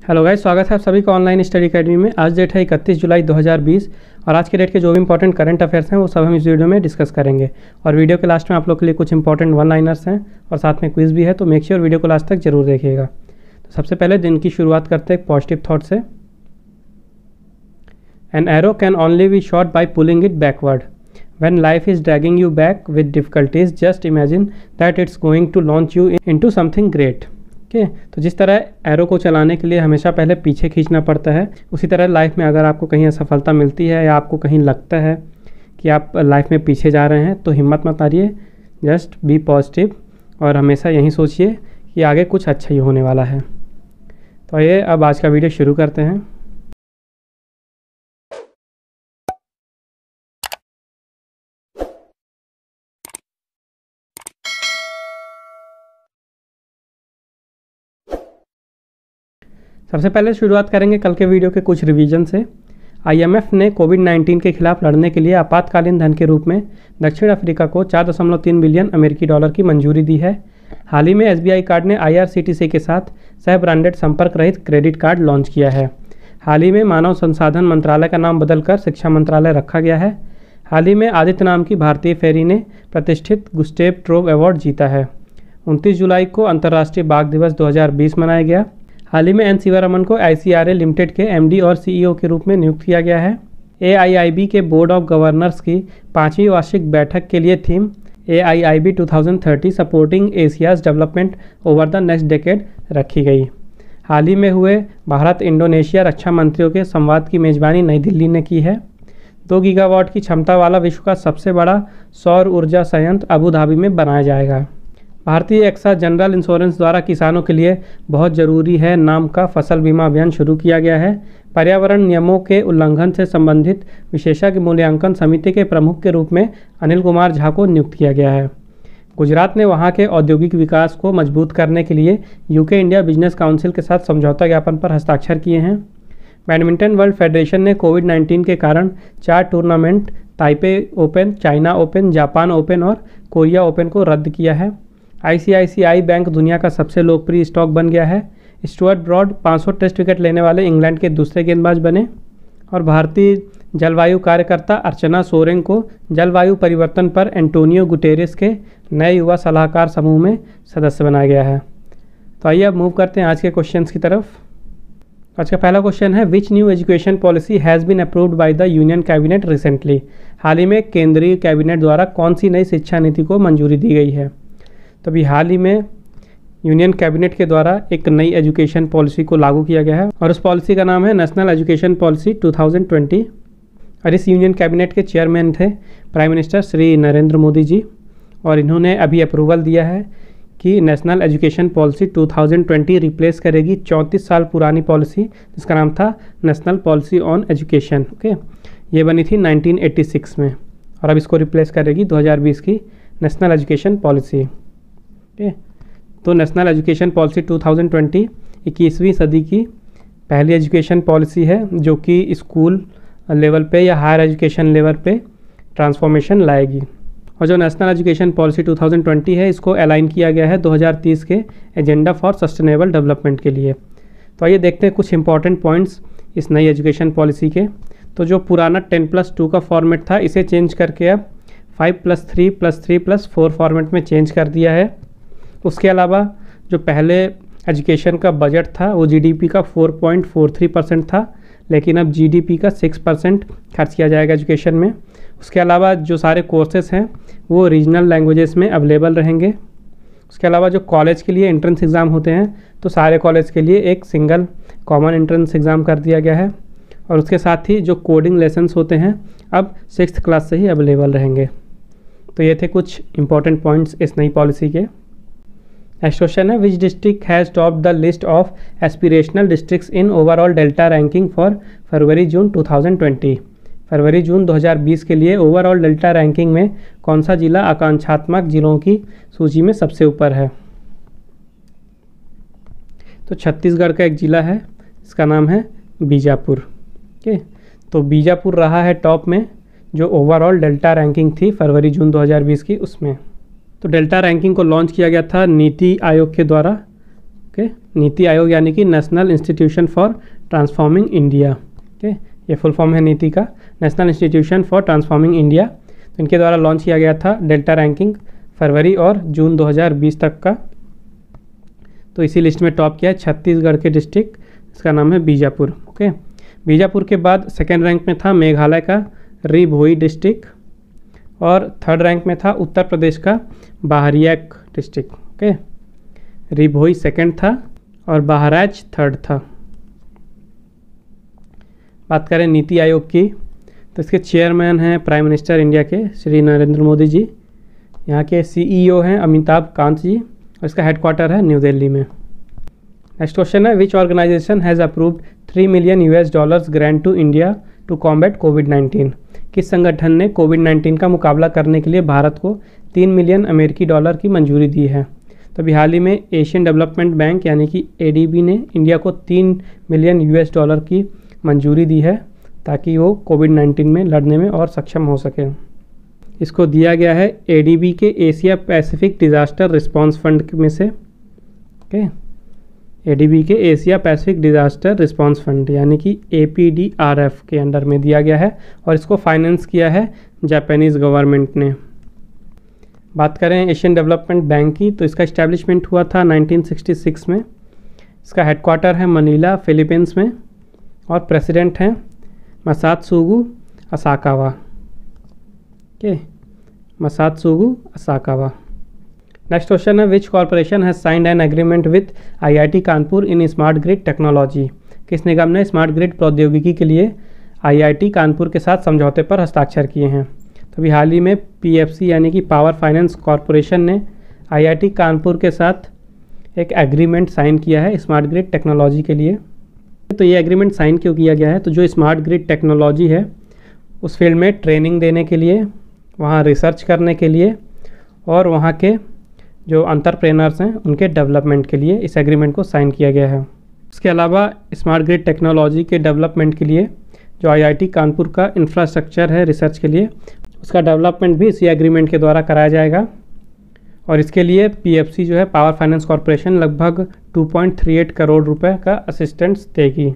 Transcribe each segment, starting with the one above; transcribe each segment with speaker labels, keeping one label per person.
Speaker 1: Hello guys, स्वागत है आप सभी का ऑनलाइन स्टडी अकेडमी में। आज डेट है 31 जुलाई 2020 और आज के डेट के जो भी इंपॉर्टेंट करंट अफेयर्स हैं वो सब हम इस वीडियो में डिस्कस करेंगे। और वीडियो के लास्ट में आप लोग के लिए कुछ इंपॉर्टेंट वन लाइनर्स हैं और साथ में क्विज भी है, तो मेक श्योर वीडियो को लास्ट तक जरूर देखिएगा। तो सबसे पहले दिन की शुरुआत करते हैं एक पॉजिटिव थाट से। An arrow can only be shot by pulling it backward. When life is dragging you back with difficulties, just imagine that it's going to launch you into something great. तो जिस तरह arrow को चलाने के लिए हमेशा पहले पीछे खींचना पड़ता है, उसी तरह लाइफ में अगर आपको कहीं असफलता मिलती है या आपको कहीं लगता है कि आप लाइफ में पीछे जा रहे हैं, तो हिम्मत मत हारिए, जस्ट बी पॉजिटिव और हमेशा यही सोचिए कि आगे कुछ अच्छा ही होने वाला है। तो ये अब आज का वीडियो शुरू करते हैं। सबसे पहले शुरुआत करेंगे कल के वीडियो के कुछ रिवीजन से। आईएमएफ ने कोविड-19 के खिलाफ लड़ने के लिए आपातकालीन धन के रूप में दक्षिण अफ्रीका को 4.3 बिलियन अमेरिकी डॉलर की मंजूरी दी है। हाल ही में एसबीआई कार्ड ने आईआरसीटीसी के साथ सह ब्रांडेड संपर्क रहित क्रेडिट कार्ड लॉन्च किया है। हाल ही में मानव संसाधन मंत्रालय का नाम बदलकर शिक्षा मंत्रालय रखा गया है। हाल ही में आदित्य नाम की भारतीय फेरी ने प्रतिष्ठित गुस्टेव ट्रोब अवार्ड जीता है। 29 जुलाई को अंतर्राष्ट्रीय बाघ दिवस 2020 मनाया गया। हाल ही में एन शिवारमन को आईसीआरए लिमिटेड के एमडी और सीईओ के रूप में नियुक्त किया गया है। एआईआईबी के बोर्ड ऑफ गवर्नर्स की 5वीं वार्षिक बैठक के लिए theme AIIB 2030 supporting Asia's development over the next decade रखी गई। हाल ही में हुए भारत इंडोनेशिया रक्षा मंत्रियों के संवाद की मेजबानी नई दिल्ली ने की है। 2 गीगावाट की क्षमता वाला विश्व का सबसे बड़ा सौर ऊर्जा संयंत्र अबू धाबी में बनाया जाएगा। भारतीय एक्सा जनरल इंश्योरेंस द्वारा किसानों के लिए बहुत ज़रूरी है नाम का फसल बीमा अभियान शुरू किया गया है। पर्यावरण नियमों के उल्लंघन से संबंधित विशेषज्ञ मूल्यांकन समिति के प्रमुख के रूप में अनिल कुमार झा को नियुक्त किया गया है। गुजरात ने वहां के औद्योगिक विकास को मजबूत करने के लिए यूके इंडिया बिजनेस काउंसिल के साथ समझौता ज्ञापन पर हस्ताक्षर किए हैं। बैडमिंटन वर्ल्ड फेडरेशन ने कोविड-19 के कारण 4 tournament Taipei Open, China Open, Japan Open और कोरिया ओपन को रद्द किया है। आईसीआईसीआई बैंक दुनिया का सबसे लोकप्रिय स्टॉक बन गया है। स्टुअर्ट ब्रॉड 500 टेस्ट विकेट लेने वाले इंग्लैंड के दूसरे गेंदबाज बने। और भारतीय जलवायु कार्यकर्ता अर्चना सोरेंग को जलवायु परिवर्तन पर एंटोनियो गुटेरेस के नए युवा सलाहकार समूह में सदस्य बनाया गया है। तो आइए अब मूव करते हैं आज के क्वेश्चंस की तरफ। आज का पहला क्वेश्चन है, which new education policy has been approved by the union cabinet recently. हाल ही में केंद्रीय कैबिनेट द्वारा कौन सी नई शिक्षा नीति को मंजूरी दी गई है। तो अभी हाल ही में यूनियन कैबिनेट के द्वारा एक नई एजुकेशन पॉलिसी को लागू किया गया है और उस पॉलिसी का नाम है नेशनल एजुकेशन पॉलिसी 2020। और इस यूनियन कैबिनेट के चेयरमैन थे प्राइम मिनिस्टर श्री नरेंद्र मोदी जी, और इन्होंने अभी अप्रूवल दिया है कि नेशनल एजुकेशन पॉलिसी 2020 रिप्लेस करेगी 34 साल पुरानी पॉलिसी जिसका नाम था national policy on education. Okay, ये बनी थी 1986 में और अब इसको रिप्लेस करेगी 2020 की नेशनल एजुकेशन पॉलिसी। तो नेशनल एजुकेशन पॉलिसी 2020 21वीं सदी की पहली एजुकेशन पॉलिसी है जो कि स्कूल लेवल पे या हायर एजुकेशन लेवल पे ट्रांसफॉर्मेशन लाएगी। और जो नेशनल एजुकेशन पॉलिसी 2020 है, इसको अलाइन किया गया है 2030 के एजेंडा फॉर सस्टेनेबल डेवलपमेंट के लिए। तो आइए देखते हैं कुछ इंपॉर्टेंट पॉइंट्स इस नई एजुकेशन पॉलिसी के। तो जो पुराना 10+2 का फॉर्मेट था, इसे चेंज करके अब 5+3+3+4 फॉर्मेट में चेंज कर दिया है। उसके अलावा जो पहले एजुकेशन का बजट था वो जीडीपी का 4.43% था, लेकिन अब जीडीपी का 6% खर्च किया जाएगा एजुकेशन में। उसके अलावा जो सारे कोर्सेस हैं वो रीजनल लैंग्वेजेस में अवेलेबल रहेंगे। उसके अलावा जो कॉलेज के लिए एंट्रेंस एग्ज़ाम होते हैं, तो सारे कॉलेज के लिए एक सिंगल कॉमन एंट्रेंस एग्ज़ाम कर दिया गया है। और उसके साथ ही जो कोडिंग लेसन्स होते हैं अब 6th क्लास से ही अवेलेबल रहेंगे। तो ये थे कुछ इंपॉर्टेंट पॉइंट्स इस नई पॉलिसी के। नेक्स्ट क्वेश्चन है, which district has top the list of aspirational districts in overall delta ranking for February June 2020। फरवरी-जून 2020 के लिए ओवरऑल डेल्टा रैंकिंग में कौन सा जिला आकांक्षात्मक जिलों की सूची में सबसे ऊपर है। तो छत्तीसगढ़ का एक जिला है, इसका नाम है बीजापुर। ओके, तो बीजापुर रहा है टॉप में जो ओवरऑल डेल्टा रैंकिंग थी फरवरी-जून 2020 की, उसमें। तो डेल्टा रैंकिंग को लॉन्च किया गया था नीति आयोग के द्वारा। ओके, नीति आयोग यानी कि national institution for transforming India. Okay, ये फुल फॉर्म है नीति का, national institution for transforming India. तो इनके द्वारा लॉन्च किया गया था डेल्टा रैंकिंग फरवरी और जून 2020 तक का। तो इसी लिस्ट में टॉप किया है छत्तीसगढ़ के डिस्ट्रिक्ट, इसका नाम है बीजापुर। ओके, बीजापुर के बाद सेकेंड रैंक में था मेघालय का री भोई डिस्ट्रिक्ट और थर्ड रैंक में था उत्तर प्रदेश का बाहरियाक डिस्ट्रिक्ट। ओके, री भोई सेकेंड था और बहराइच थर्ड था। बात करें नीति आयोग की तो इसके चेयरमैन हैं प्राइम मिनिस्टर इंडिया के श्री नरेंद्र मोदी जी। यहाँ के सीईओ हैं अमिताभ कांत जी और इसका हेडक्वार्टर है न्यू दिल्ली में। नेक्स्ट क्वेश्चन है which organization has approved $3 million grant to India to combat कोविड-19। किस संगठन ने कोविड-19 का मुकाबला करने के लिए भारत को $3 मिलियन की मंजूरी दी है। तो अभी हाल ही में एशियन डेवलपमेंट बैंक यानी कि ADB ने इंडिया को $3 मिलियन की मंजूरी दी है ताकि वो कोविड-19 में लड़ने में और सक्षम हो सके। इसको दिया गया है ADB के Asia Pacific Disaster Response Fund में से। ओके, ADB के Asia Pacific Disaster Response Fund यानी कि APDRF के अंडर में दिया गया है और इसको फाइनेंस किया है जापानीज़ गवर्नमेंट ने। बात करें एशियन डेवलपमेंट बैंक की तो इसका इस्टेब्लिशमेंट हुआ था 1966 में। इसका हेडक्वार्टर है मनीला फिलीपींस में और प्रेसिडेंट हैं Masatsugu Asakawa. Okay, Masatsugu Asakawa. Next question है which corporation has signed an agreement with IIT Kanpur in smart grid technology. किस निगम ने स्मार्ट ग्रिड प्रौद्योगिकी के लिए IIT कानपुर के साथ समझौते पर हस्ताक्षर किए हैं। तो अभी हाल ही में PFC यानी कि पावर फाइनेंस कॉरपोरेशन ने IIT कानपुर के साथ एक एग्रीमेंट साइन किया है स्मार्ट ग्रिड टेक्नोलॉजी के लिए। तो ये एग्रीमेंट साइन क्यों किया गया है, तो जो स्मार्ट ग्रिड टेक्नोलॉजी है उस फील्ड में ट्रेनिंग देने के लिए, वहाँ रिसर्च करने के लिए और वहाँ के जो एंटरप्रेन्योर्स हैं उनके डेवलपमेंट के लिए इस एग्रीमेंट को साइन किया गया है। इसके अलावा स्मार्ट ग्रिड टेक्नोलॉजी के डेवलपमेंट के लिए जो IIT कानपुर का इंफ्रास्ट्रक्चर है रिसर्च के लिए, उसका डेवलपमेंट भी इसी एग्रीमेंट के द्वारा कराया जाएगा और इसके लिए PFC जो है पावर फाइनेंस कॉरपोरेशन लगभग 2.38 करोड़ रुपए का असिस्टेंस देगी।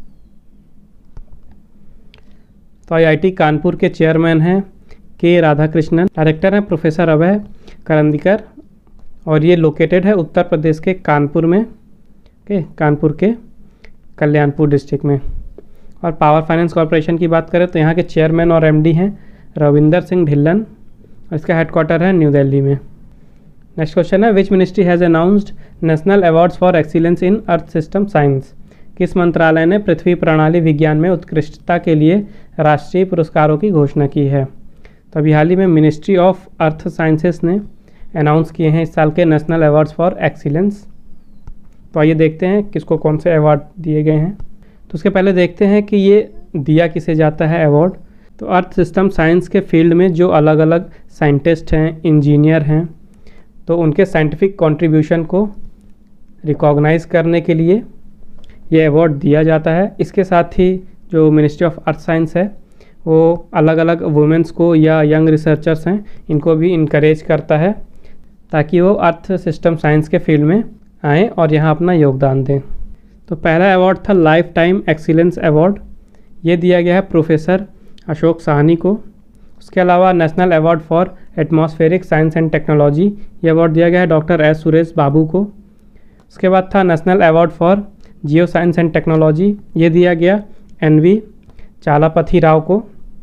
Speaker 1: तो IIT कानपुर के चेयरमैन हैं K राधाकृष्णन, डायरेक्टर हैं प्रोफेसर अभय करंदीकर और ये लोकेटेड है उत्तर प्रदेश के कानपुर में। ओके, कानपुर के कल्याणपुर डिस्ट्रिक्ट में। और पावर फाइनेंस कॉरपोरेशन की बात करें तो यहाँ के चेयरमैन और MD हैं रविंदर सिंह ढिल्लन और इसका हेडक्वार्टर है न्यू दिल्ली में। नेक्स्ट क्वेश्चन है which ministry has announced national awards for excellence in earth system science. किस मंत्रालय ने पृथ्वी प्रणाली विज्ञान में उत्कृष्टता के लिए राष्ट्रीय पुरस्कारों की घोषणा की है। तो अभी हाल ही में मिनिस्ट्री ऑफ अर्थ साइंसेस ने अनाउंस किए हैं इस साल के नेशनल अवार्ड्स फॉर एक्सीलेंस। तो आइए देखते हैं किसको कौन से अवार्ड दिए गए हैं। तो उसके पहले देखते हैं कि ये दिया किसे जाता है अवार्ड। तो अर्थ सिस्टम साइंस के फील्ड में जो अलग अलग साइंटिस्ट हैं, इंजीनियर हैं, तो उनके साइंटिफिक कंट्रीब्यूशन को रिकॉग्नाइज़ करने के लिए ये अवार्ड दिया जाता है। इसके साथ ही जो मिनिस्ट्री ऑफ अर्थ साइंस है वो अलग अलग वुमेंस को या यंग रिसर्चर्स हैं इनको भी इनकरेज करता है ताकि वो अर्थ सिस्टम साइंस के फील्ड में आएँ और यहाँ अपना योगदान दें। तो पहला अवार्ड था लाइफ टाइम एक्सीलेंस अवार्ड, ये दिया गया है प्रोफेसर अशोक साहनी को। उसके अलावा national award for atmospheric science and technology, ये अवार्ड दिया गया है डॉक्टर एस सुरेश बाबू को। उसके बाद था national award for geoscience and technology, ये दिया गया NV चालापथी राव को।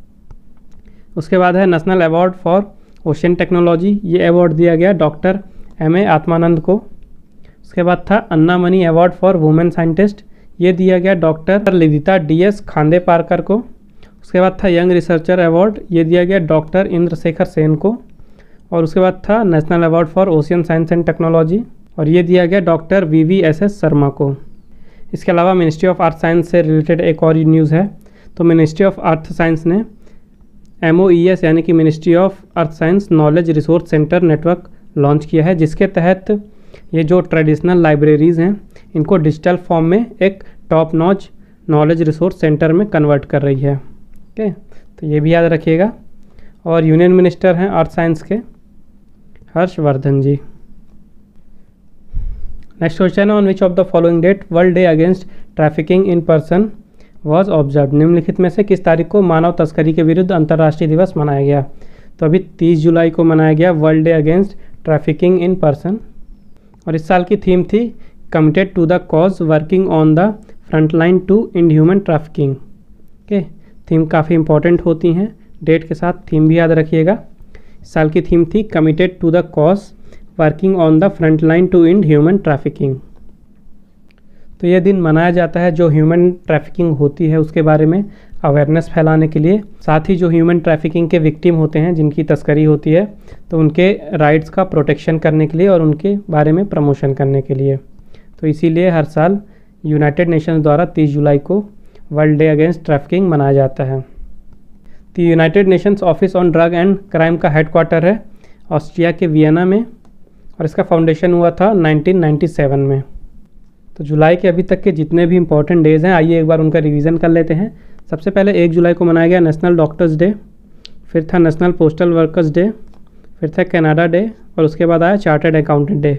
Speaker 1: उसके बाद है national award for ocean technology, ये अवार्ड दिया गया डॉक्टर MA आत्मानंद को। उसके बाद था Annamani award for women scientist, ये दिया गया डॉक्टर लिदिता DS खांडेपारकर को। उसके बाद था यंग रिसर्चर अवार्ड, ये दिया गया डॉक्टर इंद्रशेखर सेन को। और उसके बाद था national award for ocean science and technology और ये दिया गया डॉक्टर VVSS शर्मा को। इसके अलावा मिनिस्ट्री ऑफ अर्थ साइंस से रिलेटेड एक और न्यूज़ है। तो मिनिस्ट्री ऑफ अर्थ साइंस ने MOES यानी कि ministry of earth science knowledge resource centre network launch किया है, जिसके तहत ये जो ट्रेडिशनल लाइब्रेरीज़ हैं इनको डिजिटल फॉर्म में एक top notch knowledge resource centre में कन्वर्ट कर रही है। ओके, तो ये भी याद रखिएगा। और यूनियन मिनिस्टर हैं अर्थ साइंस के हर्षवर्धन जी। नेक्स्ट क्वेश्चन है, on which of the following date world day against trafficking in person was observe. निम्नलिखित में से किस तारीख को मानव तस्करी के विरुद्ध अंतर्राष्ट्रीय दिवस मनाया गया। तो अभी 30 जुलाई को मनाया गया world day against trafficking in person. और इस साल की थीम थी committed to the cause working on the front line to inhuman trafficking. Okay, theme काफ़ी इंपॉर्टेंट होती हैं, डेट के साथ थीम भी याद रखिएगा। इस साल की थीम थी committed to the cause working on the front line to and human trafficking. तो ये दिन मनाया जाता है जो ह्यूमन ट्रैफिकिंग होती है उसके बारे में अवेयरनेस फैलाने के लिए, साथ ही जो ह्यूमन ट्रैफिकिंग के विक्टिम होते हैं जिनकी तस्करी होती है तो उनके राइट्स का प्रोटेक्शन करने के लिए और उनके बारे में प्रमोशन करने के लिए। तो इसीलिए हर साल यूनाइटेड नेशंस द्वारा 30 जुलाई को वर्ल्ड डे अगेंस्ट ट्रैफिकिंग मनाया जाता है। तो United Nations office on drug and crime का हेडक्वार्टर है ऑस्ट्रिया के वियना में और इसका फाउंडेशन हुआ था 1997 में। तो जुलाई के अभी तक के जितने भी इंपॉर्टेंट डेज़ हैं आइए एक बार उनका रिवीजन कर लेते हैं। सबसे पहले 1 जुलाई को मनाया गया नेशनल डॉक्टर्स डे, फिर था नेशनल पोस्टल वर्कर्स डे, फिर था कनाडा डे और उसके बाद आया चार्टर्ड अकाउंटेंट डे।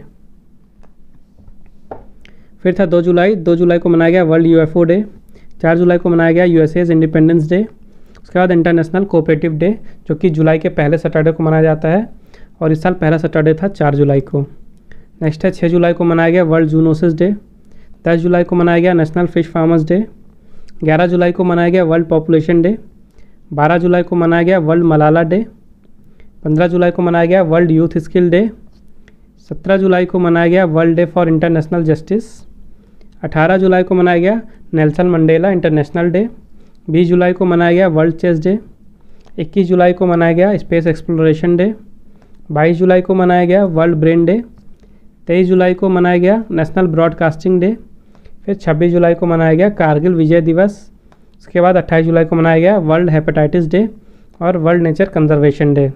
Speaker 1: फिर था 2 जुलाई को मनाया गया वर्ल्ड यूएफओ डे, 4 जुलाई को मनाया गया यूएसए's इंडिपेंडेंस डे, उसके बाद इंटरनेशनल कोऑपरेटिव डे जो कि जुलाई के पहले सैटरडे को मनाया जाता है और इस साल पहला सैटरडे था 4 जुलाई को। नेक्स्ट है 6 जुलाई को मनाया गया वर्ल्ड जूनोसिस डे, 10 जुलाई को मनाया गया नेशनल फिश फार्मर्स डे, 11 जुलाई को मनाया गया वर्ल्ड पॉपुलेशन डे, 12 जुलाई को मनाया गया वर्ल्ड मलाला डे, 15 जुलाई को मनाया गया वर्ल्ड यूथ स्किल डे, 17 जुलाई को मनाया गया world day for international justice, 18 जुलाई को मनाया गया नेल्सन मंडेला इंटरनेशनल डे, 20 जुलाई को मनाया गया वर्ल्ड चेस डे, 21 जुलाई को मनाया गया स्पेस एक्सप्लोरेशन डे, 22 जुलाई को मनाया गया वर्ल्ड ब्रेन डे, 23 जुलाई को मनाया गया नेशनल ब्रॉडकास्टिंग डे, फिर 26 जुलाई को मनाया गया कारगिल विजय दिवस, उसके बाद 28 जुलाई को मनाया गया वर्ल्ड हेपेटाइटिस डे और वर्ल्ड नेचर कंजर्वेशन डे,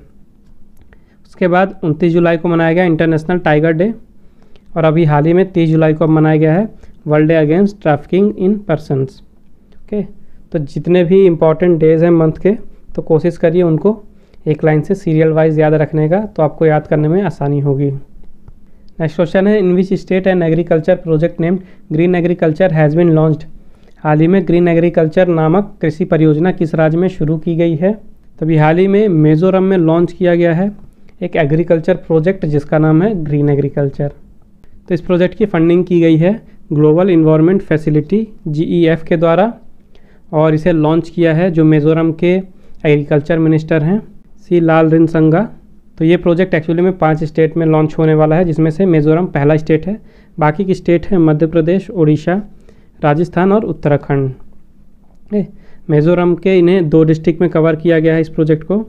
Speaker 1: उसके बाद 29 जुलाई को मनाया गया इंटरनेशनल टाइगर डे और अभी हाल ही में 30 जुलाई को अब मनाया गया है world day against trafficking in persons. Okay, तो जितने भी इम्पॉर्टेंट डेज़ हैं मंथ के तो कोशिश करिए उनको एक लाइन से सीरियल वाइज याद रखने का, तो आपको याद करने में आसानी होगी। नेक्स्ट क्वेश्चन है, in which state and agriculture project named green agriculture has been launched. हाल ही में ग्रीन एग्रीकल्चर नामक कृषि परियोजना किस राज्य में शुरू की गई है। तभी हाल ही में मिजोरम में लॉन्च किया गया है एक एग्रीकल्चर प्रोजेक्ट जिसका नाम है ग्रीन एग्रीकल्चर। तो इस प्रोजेक्ट की फंडिंग की गई है ग्लोबल इन्वायरमेंट फैसिलिटी GEF के द्वारा और इसे लॉन्च किया है जो मिजोरम के एग्रीकल्चर मिनिस्टर हैं सी लालरिनसंगा। तो ये प्रोजेक्ट एक्चुअली में 5 स्टेट में लॉन्च होने वाला है जिसमें से मिजोरम पहला स्टेट है, बाकी की स्टेट है मध्य प्रदेश, उड़ीसा, राजस्थान और उत्तराखंड। मिजोरम के इन्हें 2 डिस्ट्रिक्ट में कवर किया गया है इस प्रोजेक्ट को,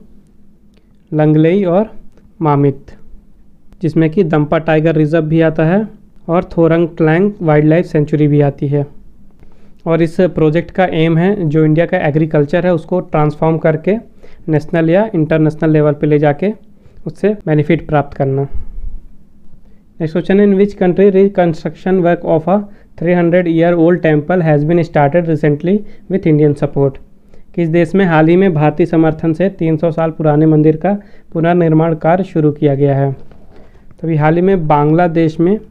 Speaker 1: लंगलेई और मामित, जिसमें कि दंपा टाइगर रिजर्व भी आता है और Thorang Tlang wildlife sanctuary भी आती है। और इस प्रोजेक्ट का एम है जो इंडिया का एग्रीकल्चर है उसको ट्रांसफॉर्म करके नेशनल या इंटरनेशनल लेवल पे ले जाके उससे बेनिफिट प्राप्त करना। Next question, in which country reconstruction work of a 300 year old temple has been started recently with Indian support. किस देश में हाल ही में भारतीय समर्थन से 300 साल पुराने मंदिर का पुनर्निर्माण कार्य शुरू किया गया है। तो अभी हाल ही में बांग्लादेश में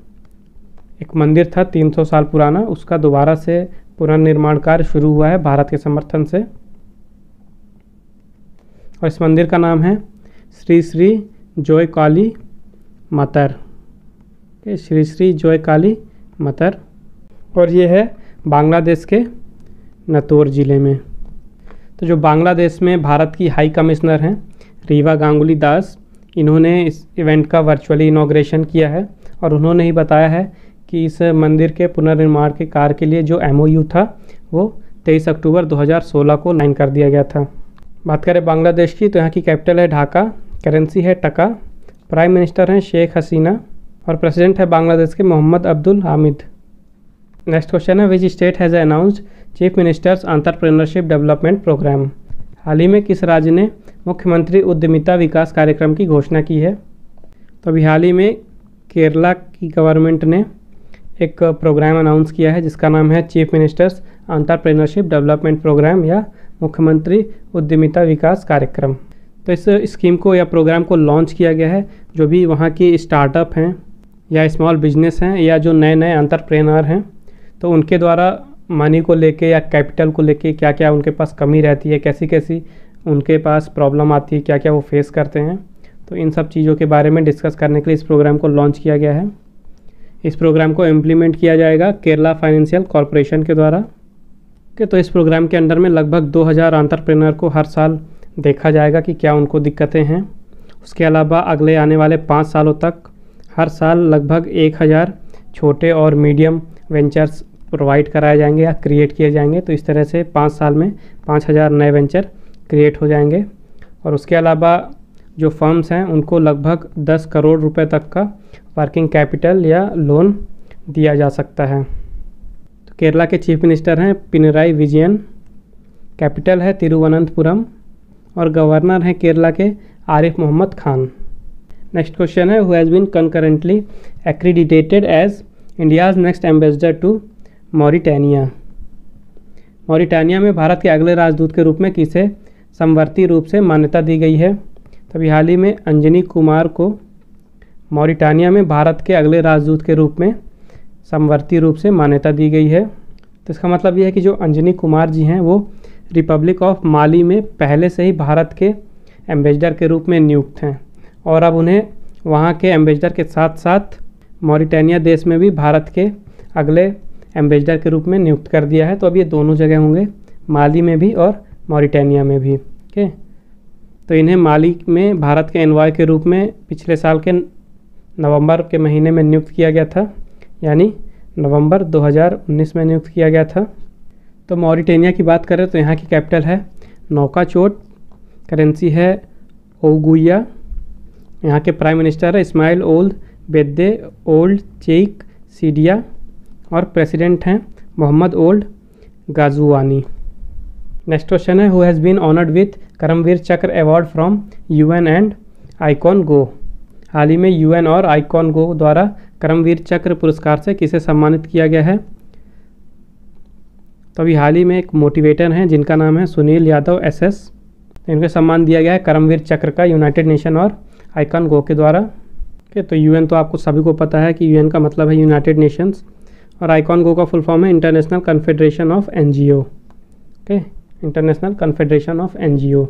Speaker 1: एक मंदिर था 300 साल पुराना, उसका दोबारा से पुनर्निर्माण कार्य शुरू हुआ है भारत के समर्थन से और इस मंदिर का नाम है श्री श्री जय काली मातर। श्री श्री जय काली मातर और ये है बांग्लादेश के नतौर ज़िले में। तो जो बांग्लादेश में भारत की हाई कमिश्नर हैं रीवा गांगुली दास, इन्होंने इस इवेंट का वर्चुअली इनॉग्रेशन किया है और उन्होंने ही बताया है कि इस मंदिर के पुनर्निर्माण के कार्य के लिए जो MOU था वो 23 अक्टूबर 2016 को साइन कर दिया गया था। बात करें बांग्लादेश की तो यहाँ की कैपिटल है ढाका, करेंसी है टका, प्राइम मिनिस्टर हैं शेख हसीना और प्रेसिडेंट है बांग्लादेश के मोहम्मद अब्दुल हामिद। नेक्स्ट क्वेश्चन है, which state has announced chief minister's entrepreneurship development programme. हाल ही में किस राज्य ने मुख्यमंत्री उद्यमिता विकास कार्यक्रम की घोषणा की है। तो अभी हाल ही में केरला की गवर्नमेंट ने एक प्रोग्राम अनाउंस किया है जिसका नाम है chief minister's entrepreneurship development programme या मुख्यमंत्री उद्यमिता विकास कार्यक्रम। तो इस स्कीम को या प्रोग्राम को लॉन्च किया गया है। जो भी वहाँ की स्टार्टअप हैं या स्मॉल बिजनेस हैं या जो नए नए एंटरप्रेन्योर हैं, तो उनके द्वारा मनी को लेके या कैपिटल को लेके क्या क्या उनके पास कमी रहती है, कैसी कैसी उनके पास प्रॉब्लम आती है, क्या क्या वो फेस करते हैं, तो इन सब चीज़ों के बारे में डिस्कस करने के लिए इस प्रोग्राम को लॉन्च किया गया है। इस प्रोग्राम को इम्प्लीमेंट किया जाएगा केरला फाइनेंशियल कॉरपोरेशन के द्वारा। तो इस प्रोग्राम के अंडर में लगभग 2000 एंटरप्रेन्योर को हर साल देखा जाएगा कि क्या उनको दिक्कतें हैं। उसके अलावा अगले आने वाले 5 सालों तक हर साल लगभग 1000 छोटे और मीडियम वेंचर्स प्रोवाइड कराए जाएंगे या क्रिएट किए जाएंगे। तो इस तरह से 5 साल में 5000 नए वेंचर क्रिएट हो जाएंगे। और उसके अलावा जो फर्म्स हैं उनको लगभग 10 करोड़ रुपए तक का वर्किंग कैपिटल या लोन दिया जा सकता है। तो केरला के चीफ मिनिस्टर हैं पिनराई विजयन, कैपिटल है तिरुवनंतपुरम और गवर्नर हैं केरला के आरिफ मोहम्मद खान। नेक्स्ट क्वेश्चन है, who has been concurrently accredited as India's next ambassador to Mauritania. Mauritania में भारत के अगले राजदूत के रूप में किसे समवर्ती रूप से मान्यता दी गई है। तभी हाल ही में अंजनी कुमार को मॉरिटानिया में भारत के अगले राजदूत के रूप में समवर्ती रूप से मान्यता दी गई है। तो इसका मतलब यह है कि जो अंजनी कुमार जी हैं वो रिपब्लिक ऑफ माली में पहले से ही भारत के एम्बेसडर के रूप में नियुक्त हैं और अब उन्हें वहाँ के एम्बेसडर के साथ साथ मॉरिटानिया देश में भी भारत के अगले एम्बेसडर के रूप में नियुक्त कर दिया है। तो अब ये दोनों जगह होंगे, माली में भी और मॉरिटानिया में भी। ओके, तो इन्हें माली में भारत के एनवॉय के रूप में पिछले साल के नवंबर के महीने में नियुक्त किया गया था, यानी नवंबर 2019 में नियुक्त किया गया था। तो मॉरिटानिया की बात करें तो यहाँ की कैपिटल है नौकाचोट, करेंसी है ओगुया, यहाँ के प्राइम मिनिस्टर है Ismail Ould Bedde Ould Cheikh Sidiya और प्रेसिडेंट हैं Mohamed Ould Ghazouani. Next question है, who has been honoured with Karmaveer Chakra award from UN and iCONGO. हाल ही में यूएन और आइकॉन गो द्वारा करमवीर चक्र पुरस्कार से किसे सम्मानित किया गया है। तो अभी हाल ही में एक मोटिवेटर हैं जिनका नाम है सुनील यादव एसएस, इनको सम्मान दिया गया है करमवीर चक्र का यूनाइटेड नेशन और आइकॉन गो के द्वारा। ओके, तो यूएन तो आपको सभी को पता है कि यूएन का मतलब है यूनाइटेड नेशंस और आइकॉन गो का फुल फॉर्म है international confederation of NGO. Okay, international confederation of NGO.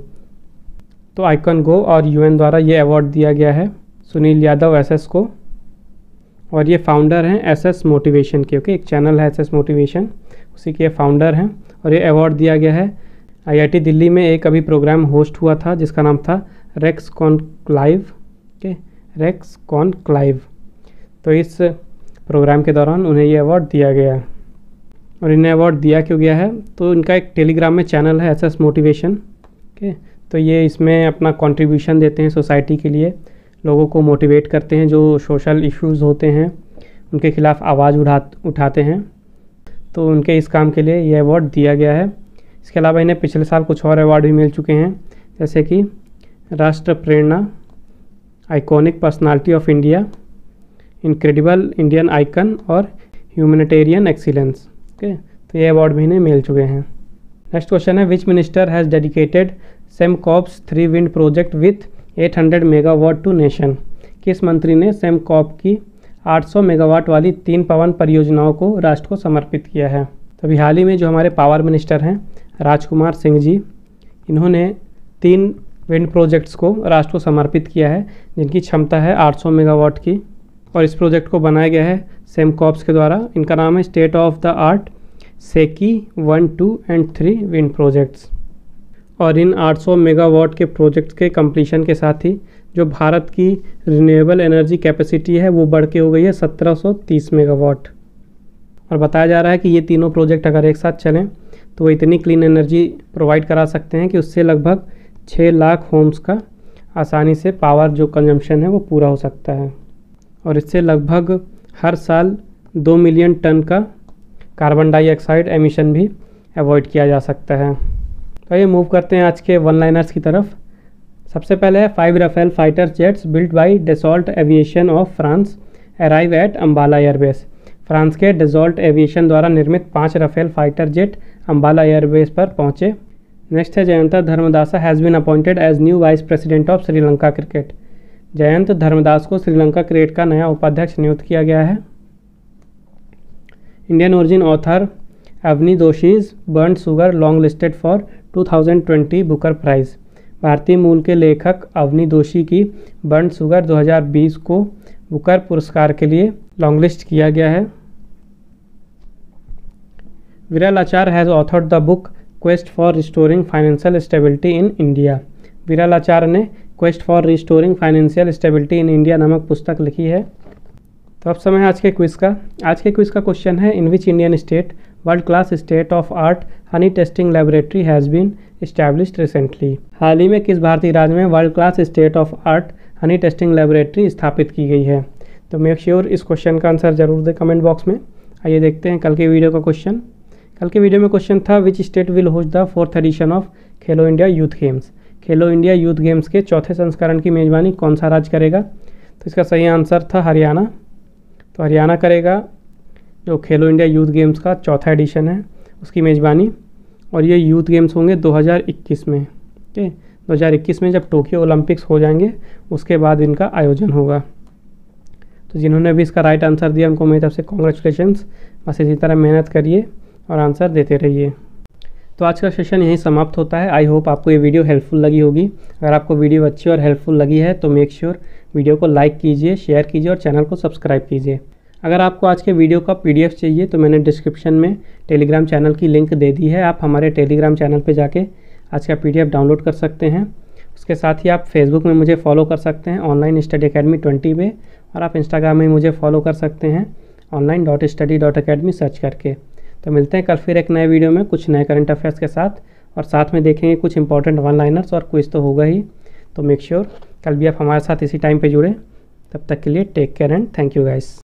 Speaker 1: तो आइकॉन गो और यूएन द्वारा ये अवार्ड दिया गया है सुनील यादव एसएस को और ये फाउंडर हैं एसएस मोटिवेशन के। ओके, एक चैनल है एसएस मोटिवेशन, उसी के फाउंडर हैं और ये अवार्ड दिया गया है। आईआईटी दिल्ली में एक अभी प्रोग्राम होस्ट हुआ था जिसका नाम था Rex Conclave. Okay, Rex Conclave. तो इस प्रोग्राम के दौरान उन्हें ये अवार्ड दिया गया और इन्हें अवार्ड दिया क्यों गया है, तो इनका एक टेलीग्राम में चैनल है एसएस मोटिवेशन। ओके, तो ये इसमें अपना कंट्रीब्यूशन देते हैं सोसाइटी के लिए, लोगों को मोटिवेट करते हैं, जो सोशल इश्यूज़ होते हैं उनके खिलाफ आवाज़ उठाते हैं। तो उनके इस काम के लिए ये अवार्ड दिया गया है। इसके अलावा इन्हें पिछले साल कुछ और अवार्ड भी मिल चुके हैं, जैसे कि राष्ट्र प्रेरणा, iconic personality of India, incredible Indian icon और ह्यूमैनिटेरियन एक्सीलेंस। ओके, तो ये अवार्ड भी इन्हें मिल चुके हैं। नेक्स्ट क्वेश्चन है, विच मिनिस्टर हैज़ डेडिकेटेड सेमकॉप्स 3 wind project with 800 megawatt to nation. किस मंत्री ने सेमकॉप की 800 मेगावाट वाली 3 पवन परियोजनाओं को राष्ट्र को समर्पित किया है। तो अभी हाल ही में जो हमारे पावर मिनिस्टर हैं राजकुमार सिंह जी, इन्होंने 3 विंड प्रोजेक्ट्स को राष्ट्र को समर्पित किया है जिनकी क्षमता है 800 मेगावाट की और इस प्रोजेक्ट को बनाया गया है सेमकॉप्स के द्वारा। इनका नाम है state of the art SECI 1, 2 and 3 wind projects. और इन 800 मेगावाट के प्रोजेक्ट्स के कंप्लीशन के साथ ही जो भारत की रिन्यूएबल एनर्जी कैपेसिटी है वो बढ़ के हो गई है 1730 मेगावाट। और बताया जा रहा है कि ये तीनों प्रोजेक्ट अगर एक साथ चलें तो वो इतनी क्लीन एनर्जी प्रोवाइड करा सकते हैं कि उससे लगभग 6 लाख होम्स का आसानी से पावर जो कंजम्पशन है वो पूरा हो सकता है और इससे लगभग हर साल 2 मिलियन टन का कार्बन डाइऑक्साइड एमिशन भी अवॉइड किया जा सकता है। तो ये मूव करते हैं आज के वन लाइनर्स की तरफ। सबसे पहले है 5 Rafale fighter jets built by Dassault Aviation of France arrive at Ambala airbase. France के डेसॉल्ट एविएशन द्वारा निर्मित 5 Rafale fighter jet Ambala airbase पर पहुंचे। नेक्स्ट है Jayanta Dharmadasa has been appointed as new vice president of Sri Lanka cricket. Jayant Dharmadas को श्रीलंका क्रिकेट का नया उपाध्यक्ष नियुक्त किया गया है। Indian origin author Avni Doshi's burn sugar long listed for 2020 Booker prize. भारतीय मूल के लेखक अवनी दोशी की बर्न शुगर 2020 को बुकर पुरस्कार के लिए लॉन्ग लिस्ट किया गया है। Viral Acharya has authored the book quest for restoring financial stability in India. Viral Acharya ने quest for restoring financial stability in India नामक पुस्तक लिखी है। तो अब समय है आज के क्विज़ का। आज के क्विज़ का क्वेश्चन है, in which Indian state world class state of art honey testing laboratory has been established recently. हाल ही में किस भारतीय राज्य में world class state of art honey testing laboratory स्थापित की गई है? तो मेक श्योर इस क्वेश्चन का आंसर जरूर दें कमेंट बॉक्स में। आइए देखते हैं कल के वीडियो का क्वेश्चन। कल के वीडियो में क्वेश्चन था, which state will host the 4th edition of Khelo India youth games. Khelo India youth games के चौथे संस्करण की मेज़बानी कौन सा राज्य करेगा? तो इसका सही आंसर था हरियाणा। तो हरियाणा करेगा जो खेलो इंडिया यूथ गेम्स का चौथा एडिशन है उसकी मेज़बानी, और ये यूथ गेम्स होंगे 2021 में। ठीक, 2021 में जब टोक्यो ओलंपिक्स हो जाएंगे उसके बाद इनका आयोजन होगा। तो जिन्होंने भी इसका राइट आंसर दिया उनको मेरी तरफ से कॉन्ग्रेचुलेशंस। बस इसी तरह मेहनत करिए और आंसर देते रहिए। तो आज का सेशन यहीं समाप्त होता है। आई होप आपको ये वीडियो हेल्पफुल लगी होगी। अगर आपको वीडियो अच्छी और हेल्पफुल लगी है तो मेक श्योर वीडियो को लाइक कीजिए, शेयर कीजिए और चैनल को सब्सक्राइब कीजिए। अगर आपको आज के वीडियो का PDF चाहिए तो मैंने डिस्क्रिप्शन में टेलीग्राम चैनल की लिंक दे दी है। आप हमारे टेलीग्राम चैनल पे जाके आज का PDF डाउनलोड कर सकते हैं। उसके साथ ही आप फेसबुक में मुझे फॉलो कर सकते हैं ऑनलाइन स्टडी अकेडमी 20 पे, और आप इंस्टाग्राम में मुझे फॉलो कर सकते हैं online.study.academy सर्च करके। तो मिलते हैं कल फिर एक नए वीडियो में कुछ नए करंट अफेयर्स के साथ, और साथ में देखेंगे कुछ इंपॉर्टेंट वन लाइनर्स और क्विज तो होगा ही। तो मेक श्योर कल भी आप हमारे साथ इसी टाइम पे जुड़े। तब तक के लिए take care and thank you guys.